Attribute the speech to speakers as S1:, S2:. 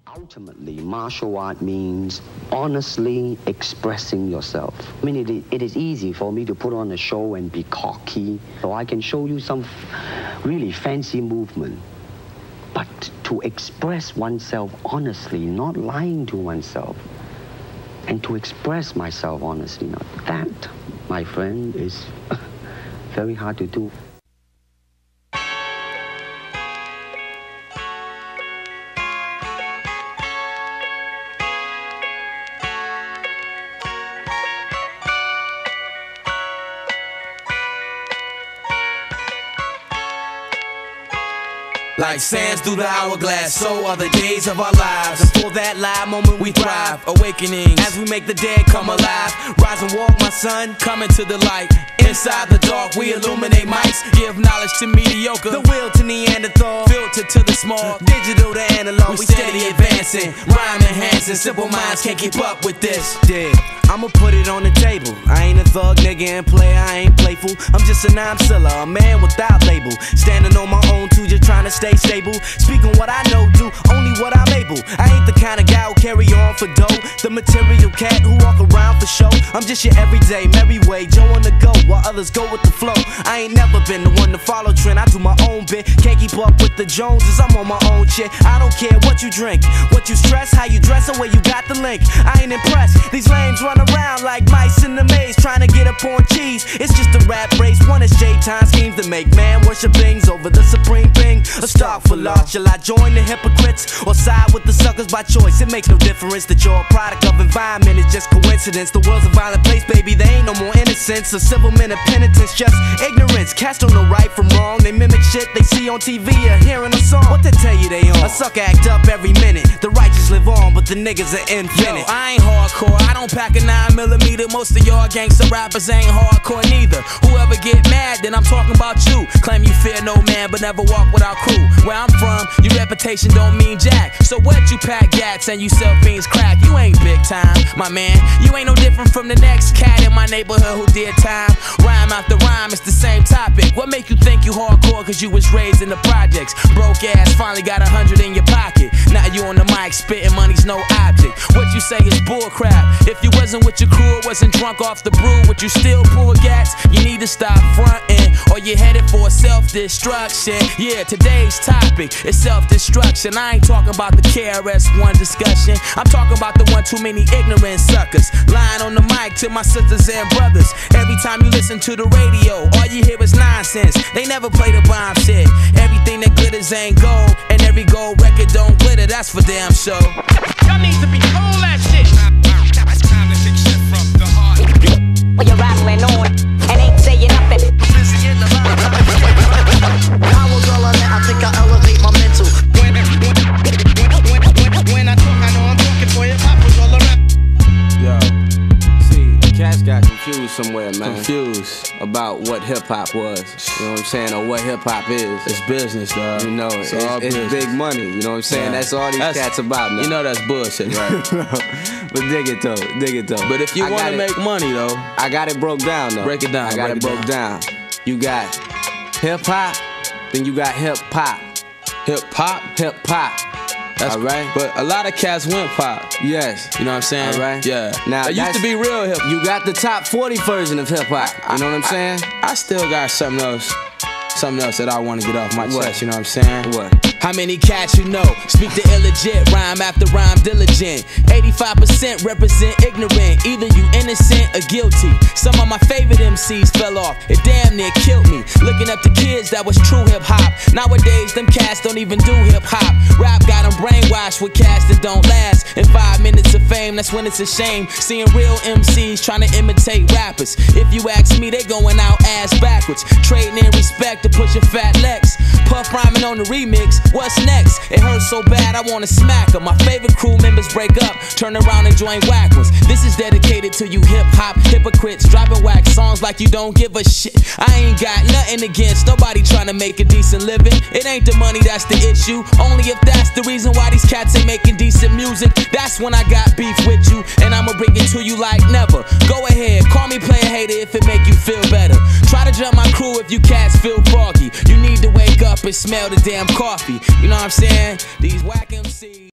S1: Ultimately, martial art means honestly expressing yourself. I mean, it is easy for me to put on a show and be cocky, so I can show you some really fancy movement. But to express oneself honestly, not lying to oneself, and to express myself honestly, that, my friend, is very hard to do.
S2: Like sands through the hourglass, so are the days of our lives. And for that live moment we thrive, awakening as we make the dead come alive. Rise and walk, my son, coming to the light. Inside the dark we illuminate mics, give knowledge to mediocre, the will to Neanderthal, filter to the small, digital to analog. We steady advancing, rhyme enhancing, simple minds can't keep up with this. Yeah, I'ma put it on the table. I ain't a thug nigga and player, I ain't playful. I'm just a non-seller, a man without label, standing on my own too, just trying to stay stable. Speaking what I know, do only what I'm able. I ain't the kind of guy who carry on for dough, the material cat who walk around for show. I'm just your everyday merry way Joe on the go, while others go with the flow. I ain't never been the one to follow trend, I do my own bit. Can't keep up with the Joneses, I'm on my own shit. I don't care what you drink, what you stress, how you dress, or where you got the link. I ain't impressed, these lames run around like mice in the maze, trying to get up on cheese. It's just a rap race, one is J-time schemes to make man worship things over the supreme thing. A stock for large, shall I join the hypocrites or side with the suckers by choice? It makes no difference that you're a product of environment, it's just coincidence. The world's a violent place, baby, there ain't no more innocence or civil men of penitence, just ignorance. Cast don't know right from wrong, they mimic shit they see on TV or hearing a song. What they tell you they on? A sucker act up every minute, the righteous live on, but the niggas are infinite. Yo, I ain't hardcore, I don't pack a 9mm. Most of y'all gangsta rappers ain't hardcore neither. Whoever get mad, then I'm talking about you. Claim you fear no man, but never walk without crew. Where I'm from, your reputation don't mean jack. So what, you pack gats and you sell fiends crack? You ain't big time, my man. You ain't no different from the next cat in my neighborhood who did time. Rhyme after rhyme, it's the same topic. What make you think you hardcore cause you was raised in the projects? Broke ass, finally got 100 in your pocket. Now you on the mic spitting, money's no object. What you say is bull crap. If you wasn't with your crew, wasn't drunk off the brew, would you still pull gats? You need to stop fronting, or you're headed for self-destruction. Yeah, today's topic is self-destruction. I ain't talking about the KRS-One discussion, I'm talking about the one too many ignorant suckers lying on the mic to my sisters and brothers. Every time you listen to the radio, all you hear is nonsense. They never play the bomb shit. Everything that glitters ain't gold, and every gold record don't glitter, that's for damn sure. Y'all need to be told that shit. Time to take shit from the heart.
S3: You're rattling on and ain't saying nothing.
S4: I was all on that, I think I elevate my mental. When I talk, I know I'm talking for hip hop was all around.
S2: Yo, see, cats got confused somewhere, man. Confused about what hip hop was. You know what I'm saying? Or what hip hop is. It's business, dog. You know, it's big money. You know what I'm saying? Yeah. That's all these cats about now. You know that's bullshit, right? But dig it though, dig it though. But if you want to make money though, I got it broke down though. Break it down. I got it broke down. You got hip hop, then you got hip hop. Hip hop? Hip hop. That's alright. But a lot of cats went pop. Yes. You know what I'm saying? Alright. Yeah. Now it used to be real hip. You got the top 40 version of hip hop. You know what I'm saying? I still got something else that I want to get off my chest. You know what I'm saying? What? How many cats you know speak the illegit, rhyme after rhyme diligent? 85% represent ignorant, either you innocent or guilty. Some of my favorite MCs fell off, it damn near killed me. Looking up to kids that was true hip hop. Nowadays them cats don't even do hip hop. Rap got them brainwashed with cats that don't last. In 5 minutes of fame, that's when it's a shame seeing real MCs trying to imitate rappers. If you ask me, they going out ass backwards, trading in respect to push a fat Lex. Puff rhyming on the remix, what's next? It hurts so bad I wanna smack her. My favorite crew members break up, turn around and join whack ones. This is dedicated to you hip-hop hypocrites, dropping whack songs like you don't give a shit. I ain't got nothing against nobody trying to make a decent living. It ain't the money that's the issue, only if that's the reason why these cats ain't making decent music. That's when I got beef with you, and I'ma bring it to you like never. Go ahead, call me player hater if it make you feel better. Try to jump my crew if you cats feel froggy. You need to wake up and smell the damn coffee. You know what I'm saying? These whack MCs